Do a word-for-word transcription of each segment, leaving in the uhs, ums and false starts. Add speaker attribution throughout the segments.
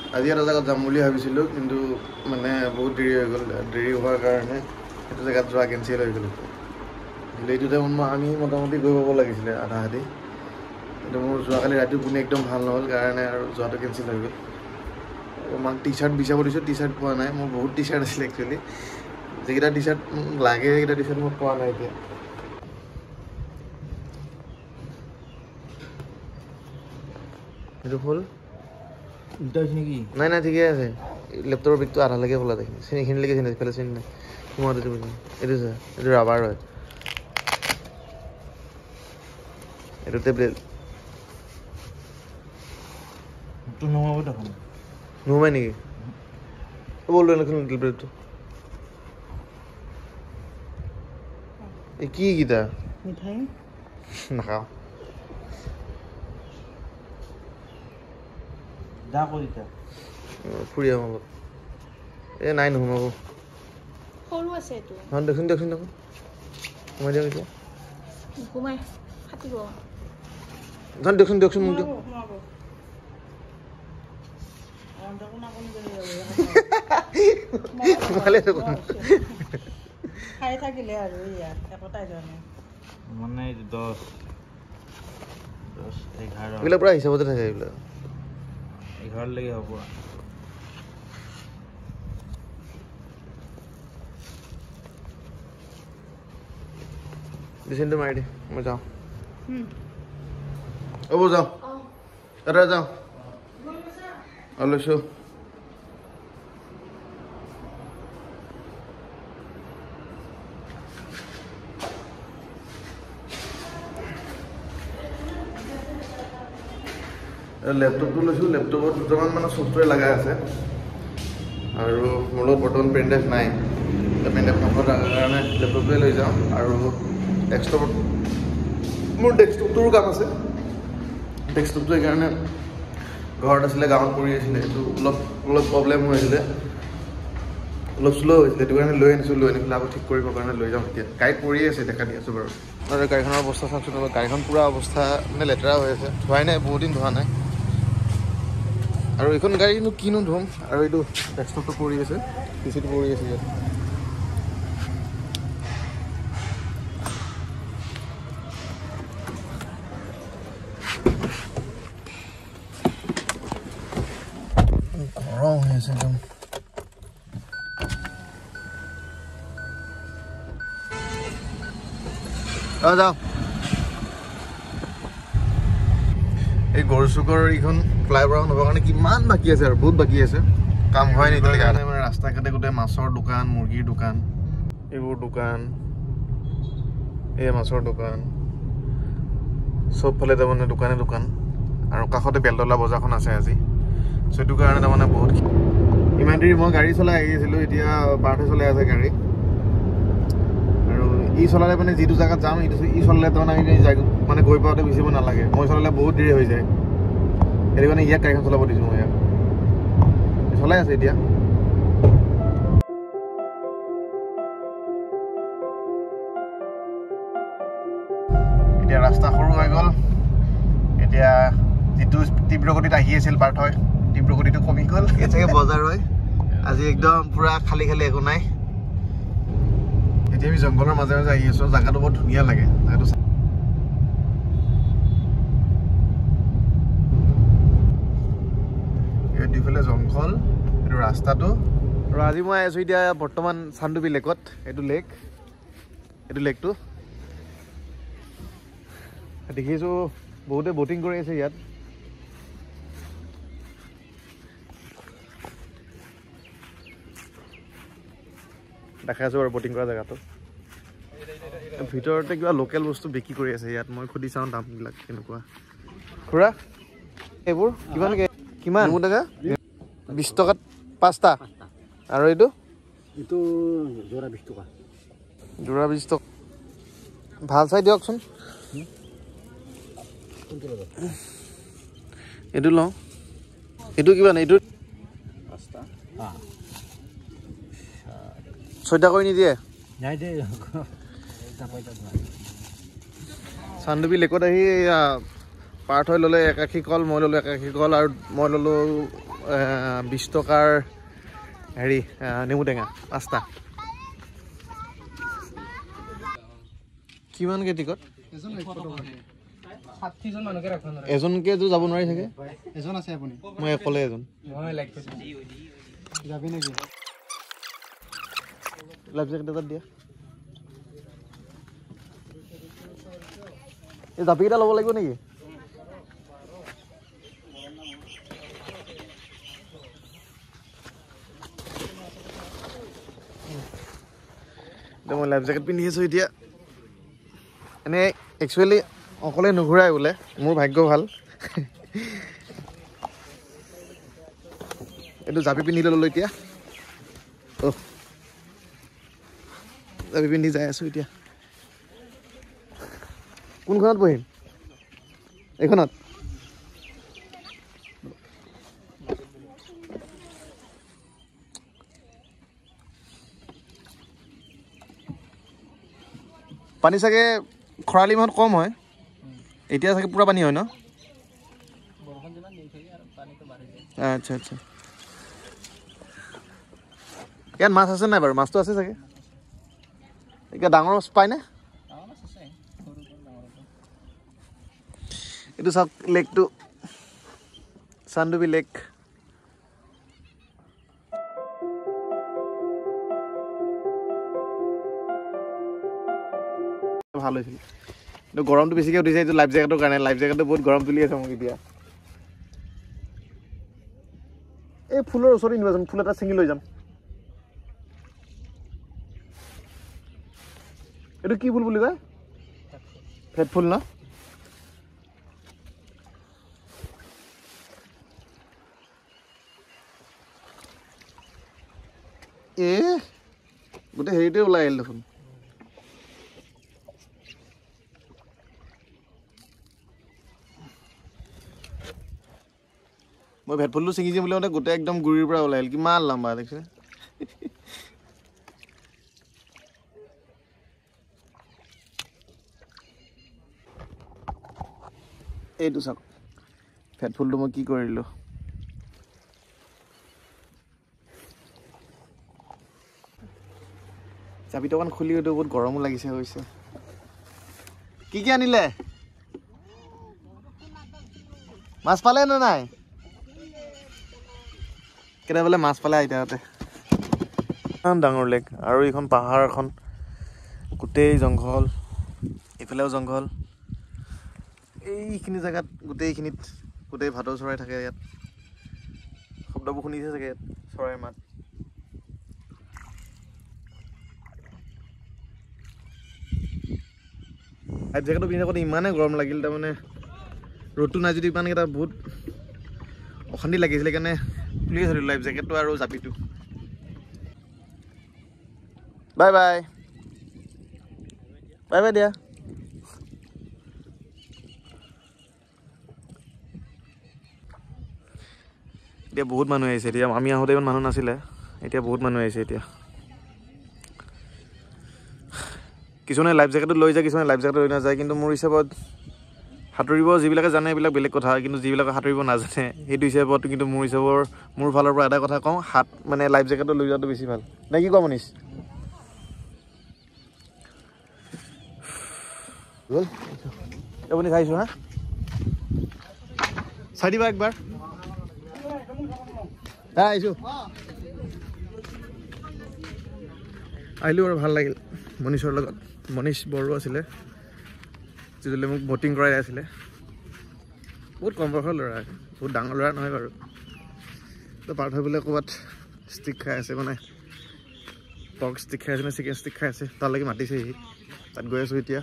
Speaker 1: আজি এটা জেগাত যাম বুলি ভাবিছিলোঁ কিন্তু মানে বহুত দেৰি হৈ গ'ল দেৰি হোৱাৰ কাৰণে সেইটো জেগাত যোৱা কেঞ্চেল হৈ গ'ল এইটো টাইমত মই আমি মোটামুটি গৈ পাব লাগিছিলে আধা আধি কিন্তু মোৰ যোৱাকালি ৰাতি টোপনি একদম ভাল নহ'ল কাৰণে আৰু যোৱাটো কেঞ্চেল হৈ গ'ল মাক টি চাৰ্ট বিচাৰিব দিছোঁ টি চাৰ্ট পোৱা নাই মোৰ বহুত টি চাৰ্ট আছিলে একচুৱেলি যিকেইটা টি চাৰ্ট লাগে সেইকেইটা টি চাৰ্ট মই পোৱা নাই এতিয়া এইটো ফুল নাই নাই ঠিকে আছে লেপটপৰ বিগটো আধালৈকে খোলা দেখি চিনি এইখিনিলৈকে চিনি এইফালে চিনি নাই সোমাওঁতে এইটো বুজি এইটো চা এইটো ৰাবাৰ হয় এইটো টেবলেট নোহোমাব দেখোন নোহোমাই নেকি বললো এনেখন টেবলেটটো এই কি গীতা মিঠাই নাখাওঁ যা কৰিতা ফুৰি আহোঁ অলপ এই নাই নোসোমাব সৰু আছে এইটো হয় দেখোন দেখোন দেখোন সোমাই দিয়ক এতিয়া সোমাই ফাটিব ধন দেখোন দিয়কচোন মোক দিয়ক সোমালে দেখোন খাই থাকিলে আৰু ইয়াত একোটাই যোৱা নাই মানে দহ দহ এঘাৰ এইবিলাক পুৰা হিচাপতে থাকে এইবিলাক এঘাৰলৈকে হ'ব ডিচেণ্টটো মাৰি দে মই যাওঁ হ'ব যাওঁ এটা যাওঁ অঁ লৈছোঁ লেপটপটো লৈছোঁ লেপটপত দুটামান মানে ছফ্টৱেৰ লগাই আছে আৰু মোৰ লগত বৰ্তমান পেন ড্ৰাইভ নাই পেন ড্ৰাইভ নথকাৰ কাৰণে লেপটপটোৱে লৈ যাওঁ আৰু ডেস্কটপত মোৰ ডেস্কটপটোৰো কাম আছে ডেস্কটপটো সেইকাৰণে ঘৰত আছিলে গাঁৱত পৰি আছিলে এইটো অলপ অলপ প্ৰব্লেম হৈ আছিলে অলপ শ্ল' হৈছিলে সেইটো কাৰণে লৈ আনিছোঁ লৈ আনি পেলাই আকৌ ঠিক কৰিবৰ কাৰণে লৈ যাওঁ এতিয়া গাড়ীত পৰি আছে দেখা দি আছোঁ বাৰু আৰু গাড়ীখনৰ অৱস্থা চাওকচোন অলপ গাড়ীখন পূৰা অৱস্থা মানে লেতেৰা হৈ আছে ধোৱাই নাই বহুত দিন ধোৱা নাই আৰু এইখন গাড়ীনো কিনো ধুম আৰু এইটো ডেস্কটপটো পৰি আছে পিচিটো পৰি আছে ইয়াত গৰম হৈ আছে একদম অঁ যাওঁ এই গড়চুকৰ এইখন ফ্লাইঅভাৰখন হ'বৰ কাৰণে কিমান বাকী আছে আৰু বহুত বাকী আছে কাম হয় নেকি মানে ৰাস্তা ঘাটে গোটেই মাছৰ দোকান মুৰ্গীৰ দোকান এইবোৰ দোকান এই মাছৰ দোকান চবফালে তাৰমানে দোকানে দোকান আৰু কাষতে বেলতলা বজাৰখন আছে আজি চ' সেইটো কাৰণে তাৰমানে বহুত ইমান দেৰি মই গাড়ী চলাই আহি আছিলোঁ এতিয়া পাৰ্থে চলাই আছে গাড়ী আৰু ই চলালে মানে যিটো জেগাত যাম এইটো ই চলালে তাৰমানে আমি মানে গৈ পাওঁতে বেচিব নালাগে মই চলালে বহুত দেৰি হৈ যায় সেইটো কাৰণে ইয়াক গাড়ীখন চলাব দিছোঁ মই ইয়াক চলাই আছে এতিয়া এতিয়া ৰাস্তা সৰু হৈ গ'ল এতিয়া যিটো তীব্ৰ গতিত আহি আছিল পাৰ্থই তীব্ৰ গতিটো কমি গ'ল চাগে বজাৰ হয় আজি একদম পুৰা খালী খালী একো নাই এতিয়া আমি জংঘলৰ মাজে মাজে আহি আছোঁ জেগাটো বহুত ধুনীয়া লাগে জেগাটো দুইফালে জংঘল এইটো ৰাস্তাটো আৰু আজি মই আছোঁ এতিয়া বৰ্তমান চান্দুবি লেকত এইটো লেক এইটো লেকটো দেখিছোঁ বহুতে ব'টিং কৰি আছে ইয়াত দেখাই আছোঁ বাৰু ব'টিং কৰা জেগাটো ভিতৰতে কিবা লোকেল বস্তু বিক্ৰী কৰি আছে ইয়াত মই সুধি চাওঁ দামবিলাক কেনেকুৱা খুৰা এইবোৰ কিমান কিমান টকা বিশ টকাত পাঁচটা আৰু এইটো এইটো যোৰা বিশ টকা যোৰা বিশ টকা ভাল চাই দিয়কচোন এইটো লওঁ এইটো কিমান এইটো ছয়টা কৰি নিদিয়ে চান্দুবি লেকত আহি পাৰ্থ হৈ ল'লে একাশী কল মই ল'লোঁ একাশী কল আৰু মই ল'লোঁ বিশ টকাৰ হেৰি নেমু টেঙা পাঁচটা কিমানকৈ টিকট এজনকে যাব নোৱাৰি চাগে
Speaker 2: এজন আছে আপুনি
Speaker 1: মই অকলে এজন
Speaker 2: যাবি নেকি
Speaker 1: লাইফ জেকেট এটা দিয়া এই জাপিকেইটা ল'ব লাগিব নেকি মই লাইফ জেকেট পিন্ধি আছোঁ এতিয়া এনে একচুৱেলি অকলে নুঘূৰাই বোলে মোৰ ভাগ্য ভাল এইটো জাপি পিন্ধি ল'লোঁ এতিয়া অ' জাপি পিন্ধি যাই আছোঁ এতিয়া কোনখনত বহিম এইখনত পানী চাগে খৰালি মাহত কম হয় এতিয়া চাগে পুৰা পানী হয় ন আচ্ছা আচ্ছা ইয়াত মাছ আছে নাই বাৰু মাছটো আছে চাগে এতিয়া ডাঙৰ মাছ পায়নে এইটো চাওক লেকটো চান্দুবি লেক ভাল হৈছিল কিন্তু গৰমটো বেছিকৈ উঠিছে এইটো লাইফ জেকেটৰ কাৰণে লাইফ জেকেটটো বহুত গৰম তুলি আছে মোক এতিয়া এই ফুলৰ ওচৰত নিবাচোন ফুল এটা ছিঙি লৈ যাম এইটো কি ফুল বুলি কয় ফেট ফুল ন এ গোটেই হেৰিটোৱে ওলাই আহিল দেখোন মই ভেট ফুলটো ছিঙিছে বুলি মানে গোটেই একদম গুৰিৰ পৰা ওলাই আহিল কিমান লম্বা দেখিছে এইটো চাওক ভেট ফুলটো মই কি কৰিলোঁ চাবিটো অকণ খুলি এইটো বহুত গৰমো লাগিছে হৈছে কি কি আনিলে মাছ পালে নে নাই কেতিয়া বোলে মাছ পালে আইতাহঁতে ইমান ডাঙৰ লেক আৰু এইখন পাহাৰ এখন গোটেই জংঘল এইফালেও জংঘল এইখিনি জেগাত গোটেইখিনিত গোটেই ভাটৌ চৰাই থাকে ইয়াত শব্দবোৰ শুনিছে চাগে ইয়াত চৰাইৰ মাত লাইফ জেকেটটো পিন্ধি থাকোঁতে ইমানেই গৰম লাগিল তাৰমানে ৰ'দটো নাই যদি ইমানকেইটা বহুত অশান্তি লাগিছিলে সেইকাৰণে খুলি থলোঁ লাইফ জেকেটটো আৰু জাপিটো বাই বাই বাই বাই দিয়া এতিয়া বহুত মানুহ আহিছে এতিয়া আমি আহোঁতে ইমান মানুহ নাছিলে এতিয়া বহুত মানুহ আহিছে এতিয়া কিছুমানে লাইফ জেকেটটো লৈ যায় কিছুমানে লাইফ জেকেট লৈ নাযায় কিন্তু মোৰ হিচাপত সাঁতুৰিব যিবিলাকে জানে এইবিলাক বেলেগ কথা কিন্তু যিবিলাকে সাঁতুৰিব নাজানে সেইটো হিচাপত কিন্তু মোৰ হিচাপৰ মোৰ ফালৰ পৰা এটা কথা কওঁ হাত মানে লাইফ জেকেটটো লৈ যোৱাটো বেছি ভাল নে কি কোৱা মনীষ আপুনি চাইছোঁ হা চাই দিবা একবাৰ হা আহিছোঁ আহিলোঁ আৰু ভাল লাগিল মনীষৰ লগত মনীষ বড়ো আছিলে যিজনে মোক বটিং কৰাই আছিলে বহুত কম বয়সৰ ল'ৰা বহুত ডাঙৰ ল'ৰা নহয় বাৰু তো পাৰ্থ বোলে ক'ৰবাত ষ্টিক খাই আছে মানে পৰ্ক ষ্টিক খাই আছে নে চিকেন ষ্টিক খাই আছে তালৈকে মাতিছে সি তাত গৈ আছোঁ এতিয়া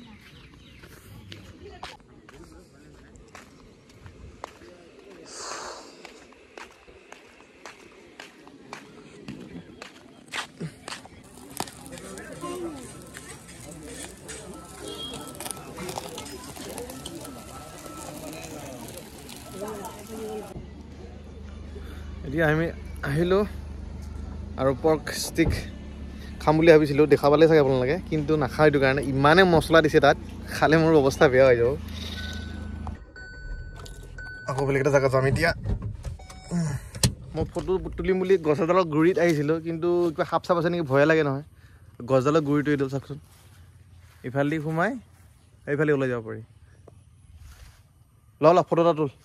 Speaker 1: এতিয়া আমি আহিলোঁ আৰু পৰ্ক ষ্টিক খাম বুলি ভাবিছিলোঁ দেখা পালে চাগে আপোনালোকে কিন্তু নাখাওঁ এইটো কাৰণে ইমানে মছলা দিছে তাত খালে মোৰ অৱস্থা বেয়া হৈ যাব আকৌ বেলেগ এটা জেগাত যাম এতিয়া মই ফটো তুলিম বুলি গছ এডালৰ গুৰিত আহিছিলোঁ, কিন্তু কিবা সাপ চাপ আছে নেকি ভয়ে লাগে নহয়। গছডালৰ গুৰিটো এইটো চাওকচোন, ইফালেদি সোমাই এইফালে ওলাই যাব পাৰি। ল ল ফটো এটা তোল।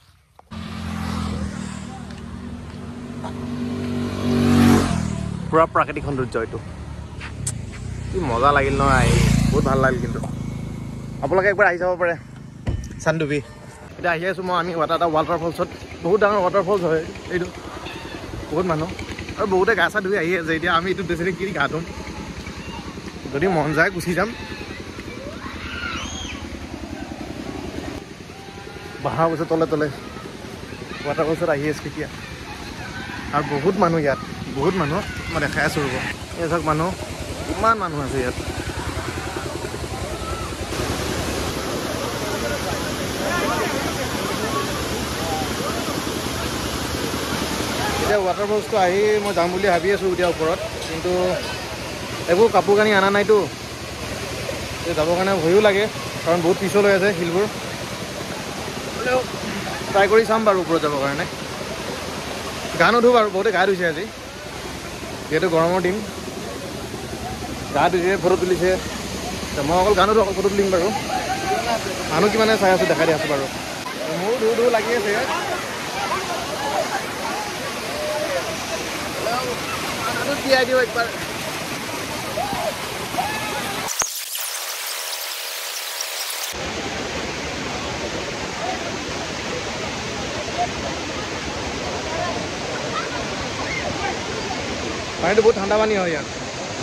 Speaker 1: পুৰা প্ৰাকৃতিক সৌন্দৰ্য এইটো, কি মজা লাগিল নহয় আহি, বহুত ভাল লাগিল। কিন্তু আপোনালোকে একবাৰ আহি চাব পাৰে চানডুবি। এতিয়া আহি আছোঁ মই আমি এটা এটা ৱাটাৰফলছত, বহুত ডাঙৰ ৱাটাৰফলছ হয় এইটো, বহুত মানুহ আৰু বহুতে গা চা ধুই আহি আছে। এতিয়া আমি এইটো বেছি কি গা ধুম, যদি মন যায় গুচি যাম। বাঁহৰ গছৰ তলে তলে ৱাটাৰফলছত আহি আছোঁ এতিয়া, আৰু বহুত মানুহ ইয়াত, বহুত মানুহ মই দেখাই আছোঁ ৰ'ব। এই চাওক মানুহ, ইমান মানুহ আছে ইয়াত। এতিয়া ৱাটাৰফলছটো আহি মই যাম বুলি ভাবি আছোঁ এতিয়া ওপৰত, কিন্তু একো কাপোৰ কানি অনা নাইতো, যাবৰ কাৰণে ভয়ো লাগে কাৰণ বহুত পিছল হৈ আছে শিলবোৰ। হ'লেও ট্ৰাই কৰি চাম বাৰু ওপৰত যাবৰ কাৰণে। গা নুধো বাৰু, বহুতে গা ধুইছে আজি, যিহেতু গৰমৰ দিন গা ধুইছে, ফটো তুলিছে। মই অকল গা নুধো, অকল ফটো তুলিম বাৰু। মানুহ কিমানে চাই আছোঁ দেখাই দি আছোঁ বাৰু। মোৰো ধু ধু লাগি আছে। তিয়াই দিওঁ একবাৰ। পানীটো বহুত ঠাণ্ডা পানী হয় ইয়াত।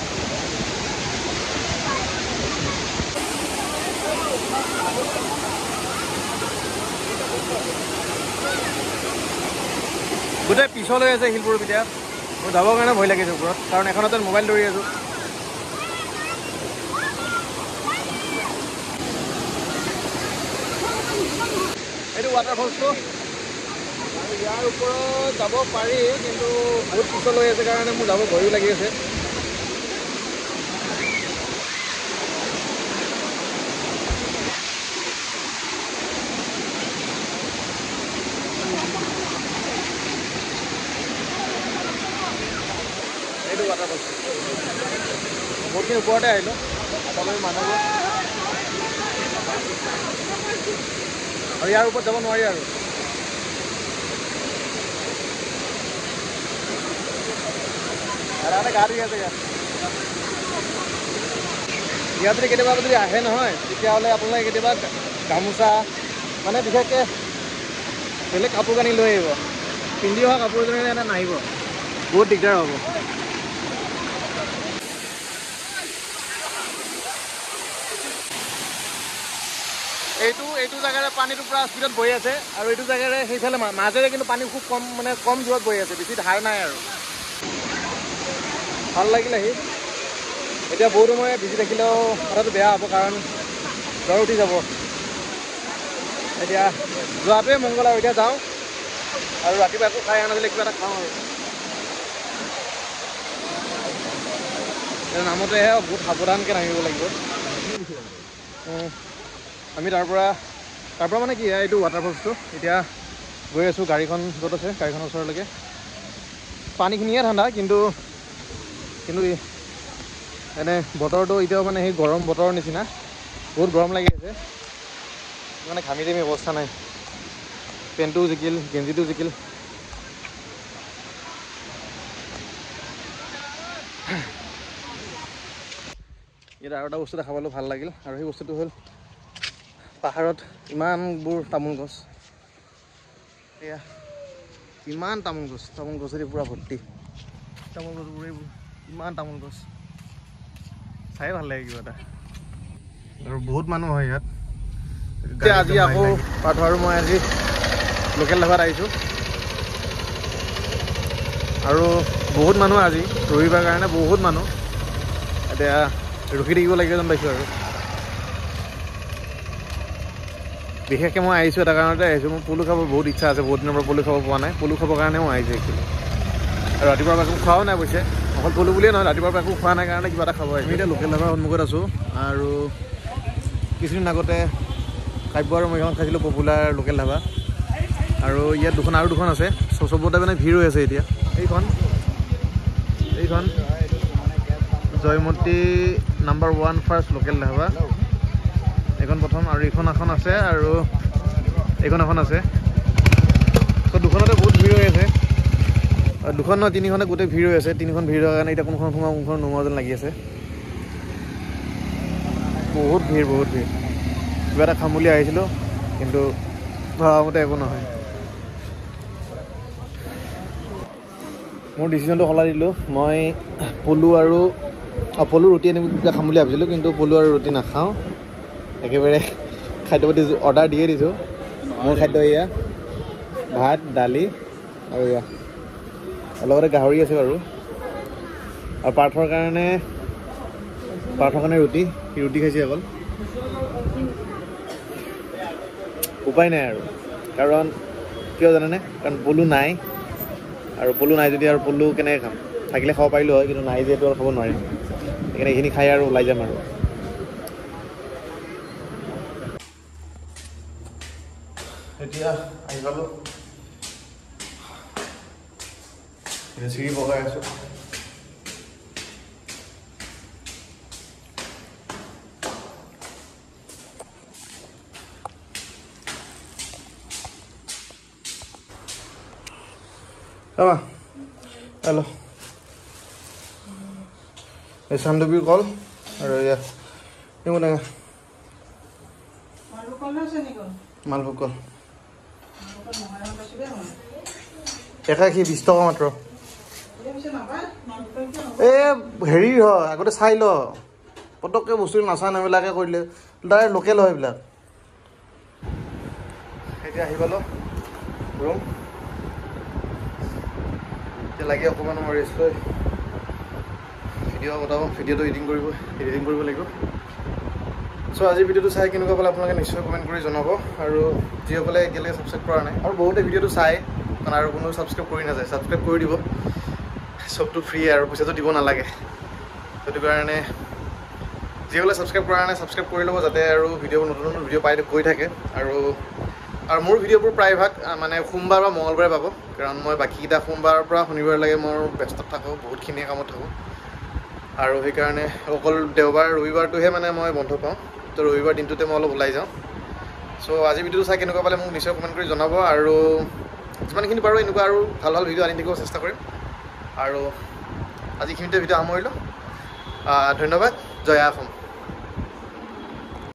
Speaker 1: গোটেই পিছল হৈ আছে শিলবোৰ। এতিয়া মোৰ যাবৰ কাৰণে ভয় লাগিছে ওপৰত, কাৰণ এখনতে মোবাইল ধৰি আছোঁ। এইটো ৱাটাৰফলছটো, আৰু ইয়াৰ ওপৰত যাব পাৰি, কিন্তু বহুত পিছল হৈ আছে কাৰণে মোৰ যাব ভয়ো লাগি আছে। এইটো ৱাটাৰফলছ বহুতখিনি ওপৰতে আহিলোঁ, তললৈ মানুহবোৰ, আৰু ইয়াৰ ওপৰত যাব নোৱাৰি আৰু। গা ধুই আছে ইয়াত। ইয়াত যদি কেতিয়াবা যদি আহে নহয়, তেতিয়াহ'লে আপোনালোকে কেতিয়াবা গামোচা, মানে বিশেষকৈ বেলেগ কাপোৰ কানি লৈ আহিব। পিন্ধি অহা কাপোৰ এজনে ইয়াতে নাহিব, বহুত দিগদাৰ হ'ব। এইটো এইটো জেগাৰে পানীটো পূৰা স্পীডত বৈ আছে, আৰু এইটো জেগাৰে সেইফালে মাজেৰে কিন্তু পানী খুব কম, মানে কম জোৰত বৈ আছে, বেছি ধাৰ নাই আৰু। ভাল লাগিল আহি। এতিয়া বহুত সময় ভিজি থাকিলেও কথাটো বেয়া হ'ব, কাৰণ জ্বৰ উঠি যাব। এতিয়া যোৱাটোৱে মংগল আৰু। এতিয়া যাওঁ, আৰু ৰাতিপুৱা একো খাই আনিলে কিবা এটা খাওঁ আৰু। নামতেহে বহুত সাৱধানকৈ নামিব লাগিব। আমি তাৰপৰা তাৰপৰা মানে কি, এইটো ৱাটাৰফলছটো এতিয়া গৈ আছোঁ। গাড়ীখন য'ত আছে গাড়ীখনৰ ওচৰলৈকে। পানীখিনিয়ে ঠাণ্ডা, কিন্তু কিন্তু এনে বতৰটো এতিয়াও মানে সেই গৰম বতৰৰ নিচিনা, বহুত গৰম লাগি আছে। মানে ঘামি জামি অৱস্থা নাই, পেণ্টটোও জিকিল, গেঞ্জিটোও জিকিল। ইয়াত আৰু এটা বস্তু দেখা পালোঁ, ভাল লাগিল, আৰু সেই বস্তুটো হ'ল পাহাৰত ইমানবোৰ তামোল গছ। এয়া ইমান তামোল গছ, তামোল গছেৰে পূৰা ভৰ্তি। তামোল গছবোৰ এইবোৰ ইমান তামোল গছ, চাই ভাল লাগে কিবা এটা। আৰু বহুত মানুহ হয় ইয়াত। এতিয়া আজি আকৌ পাৰ্থ আৰু মই আজি লোকেল ধাবাত আহিছোঁ, আৰু বহুত মানুহ আজি ৰবিবাৰ কাৰণে বহুত মানুহ। এতিয়া ৰখি থাকিব লাগিব যেন পাইছোঁ। আৰু বিশেষকৈ মই আহিছোঁ এটা কাৰণতে আহিছোঁ, মোৰ পলু খাব বহুত ইচ্ছা আছে, বহুত দিনৰ পৰা পলু খাব পোৱা নাই। পলু খাবৰ কাৰণে মই আহিছোঁ একচুৱেলি। আৰু ৰাতিপুৱাৰ পৰা একো খোৱাও নাই অৱশ্যে, অকল পলু বুলিয়ে নহয়, ৰাতিপুৱাৰ পৰা একো খোৱা নাই কাৰণে কিবা এটা খাব আহিছোঁ। আমি এতিয়া লোকেল ধাবাৰ সন্মুখত আছোঁ, আৰু কিছুদিন আগতে কাব্য আৰু মই এখন খাইছিলোঁ পপুলাৰ লোকেল ধাবা, আৰু ইয়াত দুখন আৰু দুখন আছে।
Speaker 2: চবতে মানে ভিৰ হৈ আছে এতিয়া এইখন এইখন Joymoti number one first local dhaba এইখন প্ৰথম আৰু এইখন এখন আছে আৰু এইখন এখন আছে তো দুখনতে বহুত ভিৰ হৈ আছে দুখন নহয় তিনিখনে গোটেই ভিৰ হৈ আছে তিনিখন ভিৰ হোৱাৰ কাৰণে এতিয়া কোনখন সোমাওঁ কোনখন নোমোৱা যেন লাগি আছে বহুত ভিৰ বহুত ভিৰ কিবা এটা খাম বুলি আহিছিলোঁ কিন্তু ভাবামতে একো নহয় মোৰ ডিচিশ্যনটো সলাই দিলোঁ মই পলু আৰু পলু ৰুটি আনিব কিবা খাম বুলি ভাবিছিলোঁ কিন্তু পলু আৰু ৰুটি নাখাওঁ একেবাৰে খাদ্য পাতি অৰ্ডাৰ দিয়ে দিছোঁ মোৰ খাদ্য এয়া ভাত দালি আৰু এয়া লগতে গাহৰি আছে বাৰু আৰু পাৰ্থৰ কাৰণে পাৰ্থৰ কাৰণে ৰুটি সি ৰুটি খাইছে অকল উপায় নাই আৰু কাৰণ কিয় জানেনে কাৰণ পলু নাই আৰু পলু নাই যদি আৰু পলু কেনেকৈ খাম থাকিলে খাব পাৰিলোঁ হয় কিন্তু নাই যিহেতু আৰু খাব নোৱাৰিম সেইকাৰণে এইখিনি খাই আৰু ওলাই যাম আৰু এতিয়া আহি পালোঁ চিৰি বগাই আছোঁ Apa? Halo. Ini sandwich kol. Ada ya. Ini mana? Malbuk kol nasi ni kol. Malbuk kol. Malbuk kol mana yang kasih dia? Eka ki bisto ka matro. Ini bisa napa? Malbuk kol kya? Eh, heri ho. Aku tu sai lo. Potok ke musuh nasa nama lagi kau le. Dah lokal ho ibla. Ini ahi balo. Bro. লাগে অকণমান মই rest লৈ video' বনাব ভিডিঅ'টো editing কৰিব editing কৰিব লাগিব চ' আজি ভিডিঅ'টো চাই কেনেকুৱা পালে আপোনালোকে নিশ্চয় কমেণ্ট কৰি জনাব আৰু যিসকলে এতিয়ালৈকে ছাবস্ক্ৰাইব কৰা নাই আৰু বহুতে ভিডিঅ'টো চাই কাৰণ আৰু কোনো ছাবস্ক্ৰাইব কৰি নাযায় ছাবস্ক্ৰাইব কৰি দিব চবটো ফ্ৰী আৰু পইচাটো দিব নালাগে সেইটো কাৰণে যিসকলে ছাবস্ক্ৰাইব কৰা নাই ছাবস্ক্ৰাইব কৰি ল'ব যাতে আৰু ভিডিঅ'বোৰ নতুন নতুন ভিডিঅ' পাই গৈ থাকে আৰু আৰু মোৰ ভিডিঅ'বোৰ প্ৰায়ভাগ মানে সোমবাৰ বা মঙলবাৰে পাব কাৰণ মই বাকীকেইটা সোমবাৰৰ পৰা শনিবাৰলৈকে মই ব্যস্ত থাকোঁ বহুতখিনি কামত থাকোঁ আৰু সেইকাৰণে অকল দেওবাৰ ৰবিবাৰটোহে মানে মই বন্ধ পাওঁ তো ৰবিবাৰ দিনটোতে মই অলপ ওলাই যাওঁ চ' আজি ভিডিঅ'টো চাই কেনেকুৱা পালে মোক নিশ্চয় কমেণ্ট কৰি জনাব আৰু যিমানখিনি পাৰোঁ এনেকুৱা আৰু ভাল ভাল ভিডিঅ' আনি থাকিব চেষ্টা কৰিম আৰু আজিখিনিতে ভিডিঅ' সামৰিলোঁ ধন্যবাদ জয় অসম